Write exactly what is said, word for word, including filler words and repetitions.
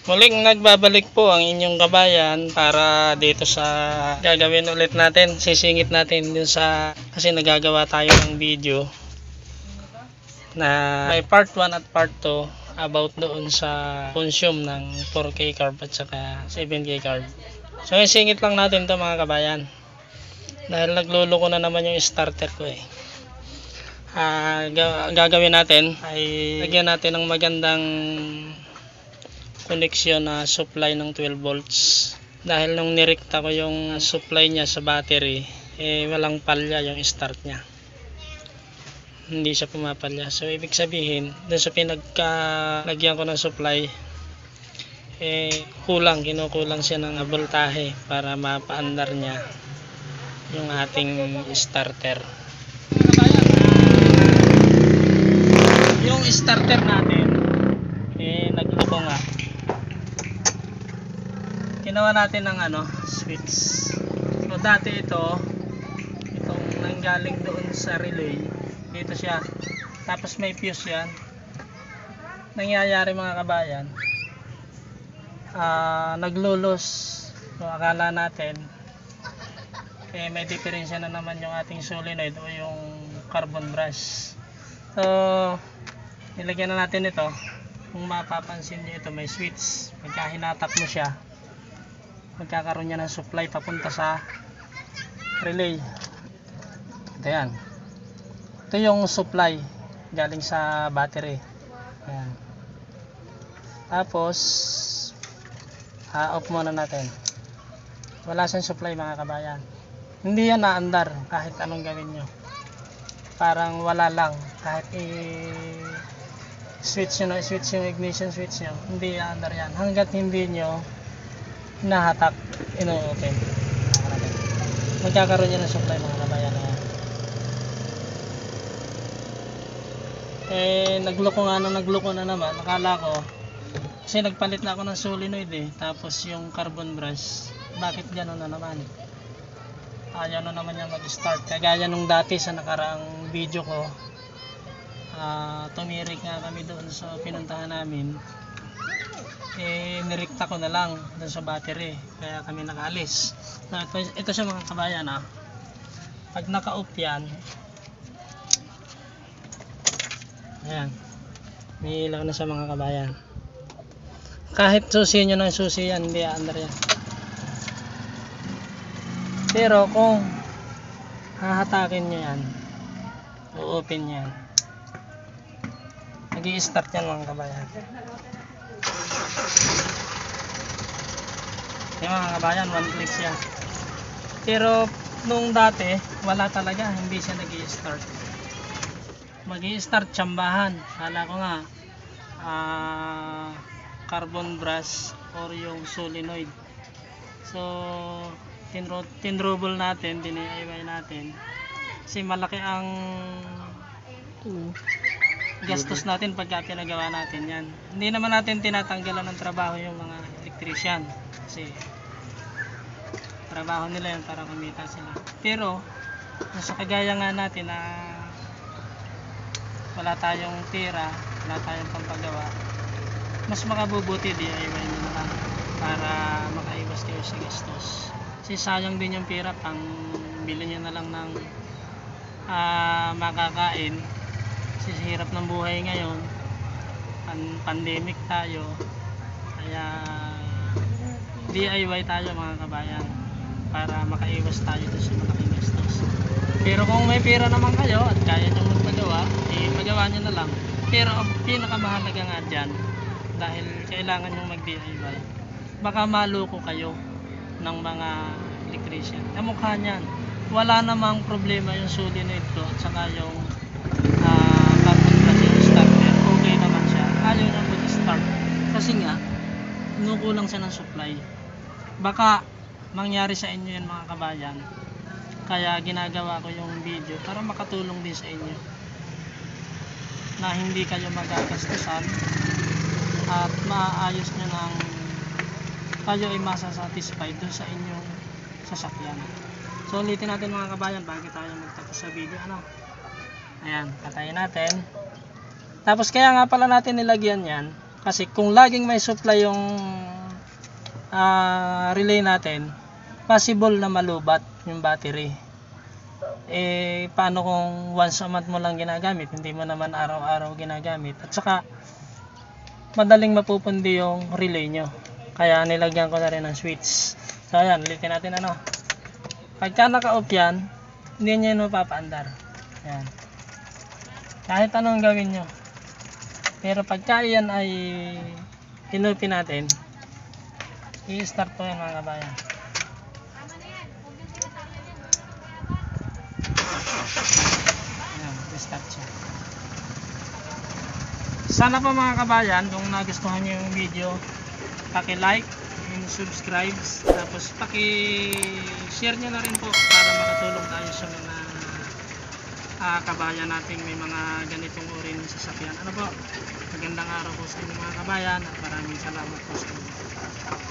Muling nagbabalik po ang inyong kabayan para dito sa gagawin ulit natin. Sisingit natin dun sa, kasi nagagawa tayo ng video na may part one at part two about doon sa consume ng four K carb at saka seven K carb. So isingit lang natin to mga kabayan dahil nagluluko na naman yung starter ko eh. Uh, gagawin natin ay lagyan natin ng magandang koneksyon na supply ng twelve volts dahil nung nirekta ko yung supply niya sa battery eh walang palya yung start niya, hindi siya pumapalya. So ibig sabihin dun sa pinagkalagyan ko ng supply eh kulang, kinukulang siya ng voltahe para mapaandar niya yung ating starter. Yung starter natin eh nagloko nga, ginawa natin ng ano, switch. So dati ito, itong nanggaling doon sa relay, dito siya. Tapos may fuse yan. Nangyayari mga kabayan, uh, naglulos. So akala natin, eh may diferensya na naman yung ating solenoid o yung carbon brush. So nilagyan na natin ito. Kung mapapansin nyo ito, may switch. Pagka hinatak mo siya, magkakaroon niya ng supply papunta sa relay. Ito yan, ito yung supply galing sa battery. Ayan. Tapos ha-off muna natin. Wala siyang supply mga kabayan, hindi yan naandar kahit anong gawin nyo. Parang wala lang, kahit i switch nyo, switch yung ignition switch nyo, hindi naandar yan hanggat hindi nyo nahatak, ino-open. Magkakaroon niya ng supply mga kabayan. Eh nagloko nga na nagloko na naman. Akala ko kasi nagpalit na ako ng solenoid eh, tapos yung carbon brush bakit gano'n na naman, ayaw na naman niya mag-start. Kagaya nung dati sa nakaraang video ko, uh, tumirik nga kami doon sa pinuntahan namin, eh nirikta ko na lang dun sa battery kaya kami nakaalis. So, ito, ito siya mga kabayan ah. Pag naka-off yan, ayan, may ilaw na sa mga kabayan. Kahit susi nyo ng susi yan, hindi aandar yan. Pero kung hahatakin nyo yan, o-open yan, nag-i-start yan mga kabayan. Yung mga kabayan, one click siya. Pero nung dati wala talaga, hindi siya nag-i-start. Mag-i-start tsambahan. Kala ko nga uh, carbon brush or yung solenoid. So tinrobol natin, D I Y natin kasi malaki ang gastos natin pagka pinagawa natin yan. Hindi naman natin tinatanggalan ng trabaho yung mga electrician kasi trabaho nila yan para kumita sila. Pero sa kagaya nga natin na wala tayong pera, wala tayong pampagawa, mas makabubuti D I Y nyo na lang para makaiwas kayo sa gastos. Kasi sayang din yung pera, pang bili nyo na lang ng uh, makakain. Kasi hirap ng buhay ngayon, Pan pandemic tayo, kaya D I Y tayo mga kabayan para makaiwas tayo dun sa malaking gastos. Pero kung may pera naman kayo at kaya nyo magpagawa, eh magawa nyo na lang. Pero ang pinakamahalaga nga dyan, dahil kailangan nyo mag D I Y, baka maloko kayo ng mga electrician. Kamukha nyan, wala namang problema yung solenoid ko at saka yung uh, carbon brush yung starter, okay naman siya. Ayaw nang mag-start kasi nga nukulang siya ng supply. Baka mangyari sa inyo yan mga kabayan, kaya ginagawa ko yung video para makatulong din sa inyo na hindi kayo magagastusan at maayos nyo ng kayo ay masasatisfied dun sa inyong sasakyan. So ulitin natin mga kabayan bago tayo magtapos sa video. Ano? Ayan, patayin natin. Tapos kaya nga pala natin nilagyan yan Kasi kung laging may supply yung uh, relay natin, possible na malubat yung battery. Eh paano kung once a month mo lang ginagamit, hindi mo naman araw-araw ginagamit, at saka madaling mapupundi yung relay nyo. Kaya nilagyan ko na rin ng switch. So ayan, ulitin natin ano. Pagka naka-off yan, hindi nyo yun mapapaandar. Ayan. Kahit anong gawin nyo. Pero pagka yan ay hinupin natin, i-start po yan mga kabayan. Ayan, i-start siya. Sana po mga kabayan, kung nagustuhan nyo yung video, paki-like and subscribe, tapos paki-share nyo na rin po para makatulong tayo sa mga uh, kabayan nating may mga ganitong uri ng sasakyan. Ano po? Magandang araw po sa inyo mga kabayan at maraming salamat po sa inyo.